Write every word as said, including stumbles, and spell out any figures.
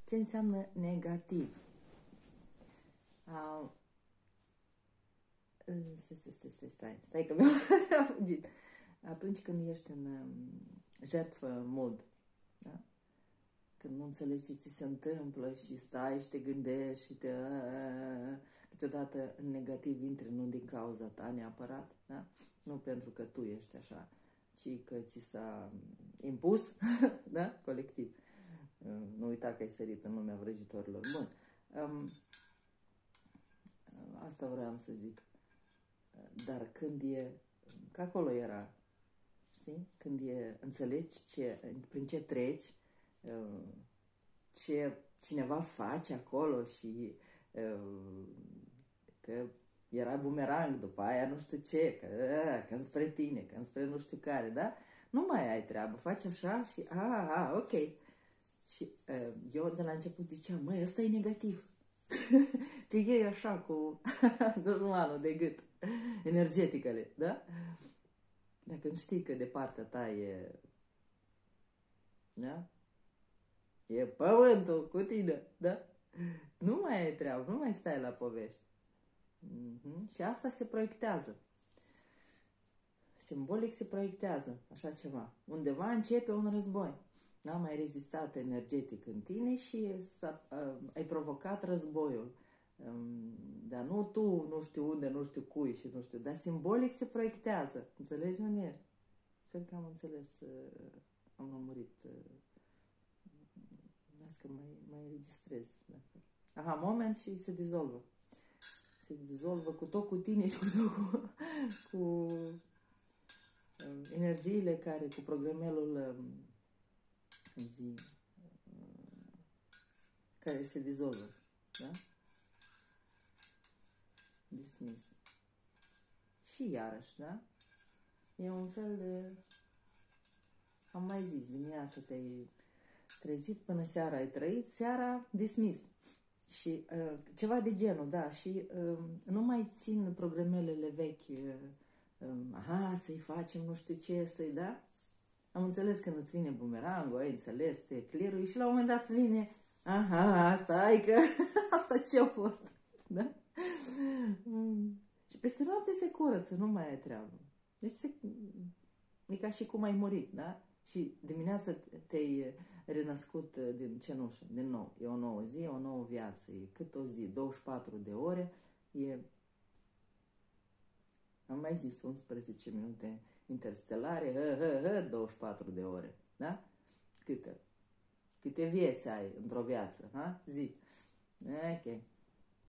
Ce înseamnă negativ? Uh, stai, stai, stai, stai, stai că mi-a fugit. Atunci când ești în um, jertfă mod, da? Când nu înțelegi ce ți se întâmplă și stai și te gândești și te... Câteodată în negativ intri nu din cauza ta neapărat, da? Nu pentru că tu ești așa, ci că ți s-a impus, da? Colectiv. Nu uita că ai sărit în lumea vrăjitorilor. Bun. Um, asta vreau să zic. Dar când e... Că acolo era, știi? Când e... Înțelegi ce, prin ce treci, ce cineva face acolo și că era bumerang după aia nu știu ce, că, că spre tine, că spre nu știu care, da? Nu mai ai treabă, faci așa și a, a, ok. Și uh, eu de la început ziceam, măi, ăsta e negativ. Te iei așa cu dușmanul de gât, energeticale, da? Dacă nu știi că de partea ta e, da? E pământul cu tine, da? Nu mai ai treabă, nu mai stai la povești. Mm-hmm. Și asta se proiectează. Simbolic se proiectează așa ceva. Undeva începe un război. N-am mai rezistat energetic în tine și s-a, uh, ai provocat războiul. Um, dar nu tu, nu știu unde, nu știu cui și nu știu. Dar simbolic se proiectează. Înțelegi, Mânieri? Sper că am înțeles, uh, am lămurit. Uh, Las că mai, mai registrez. Dacă... Aha, moment și se dizolvă. Se dizolvă cu tot cu tine și cu tot cu, cu um, energiile care, cu programelul um, zi, um, care se dizolvă. Da? Dismiss. Și iarăși, da? E un fel de... Am mai zis, dimineața te-ai trezit, până seara ai trăit, seara dismiss. Și uh, ceva de genul, da, și uh, nu mai țin programelele vechi, uh, uh, aha, să-i facem nu știu ce, să-i, da? Am înțeles când îți vine bumerangul, ai înțeles, te clearui și la un moment dat îți vine, aha, asta, ai că, asta ce-a fost, da? Mm. Și peste noapte se curăță, nu mai ai treabă. Deci se, e ca și cum ai murit, da? Și dimineața te-ai renăscut din cenușă, din nou. E o nouă zi, o nouă viață. E cât o zi, douăzeci și patru de ore. E, am mai zis, unsprezece minute interstelare, hă, hă, hă, douăzeci și patru de ore. Da? Câte? Câte vieți ai într-o viață, ha? Zi. Ok.